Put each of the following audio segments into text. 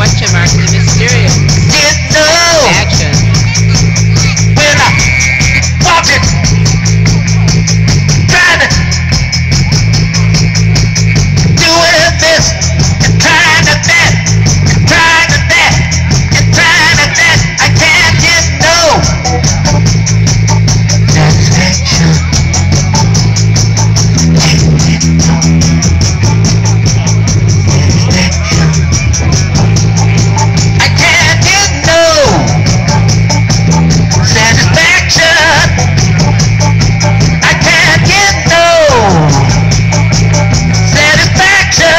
question mark, the Mysterians. Didn't know Action. when I walked it, trying to doing this and trying to that, and trying to that, and trying to that. I can't get no satisfaction. Can't get no satisfaction. I can't get no satisfaction. I can't get no satisfaction.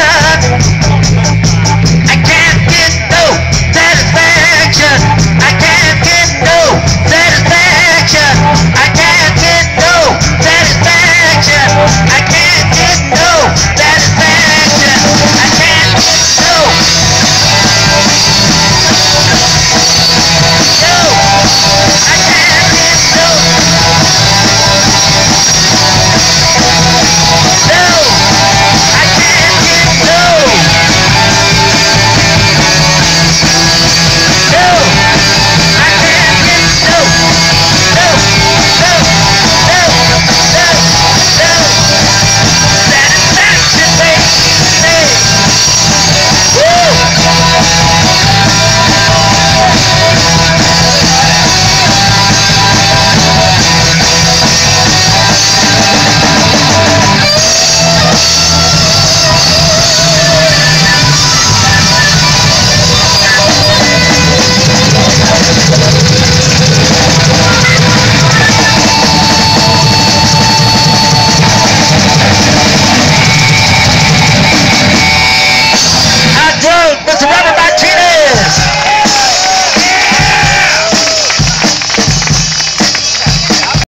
I can't get no satisfaction. I can't get no satisfaction. I can't get no satisfaction. I can't get no satisfaction. I can't get no. No, I can't get no. No, I can't get no. No, I can't get no. No, no, no, no, no. Satisfaction, baby. Woo! I drove Mr. Robert